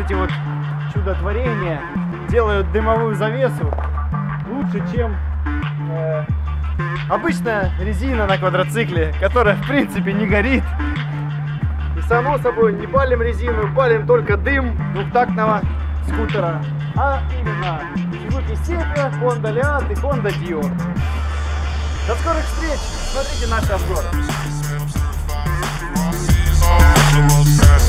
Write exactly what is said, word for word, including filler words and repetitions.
эти вот чудотворения делают дымовую завесу лучше, чем э, обычная резина на квадроцикле, которая в принципе не горит. И само собой не палим резину, палим только дым двухтактного скутера, а именно Suzuki Sepia, Honda Liat и Honda Dior. До скорых встреч! Смотрите наши обзоры.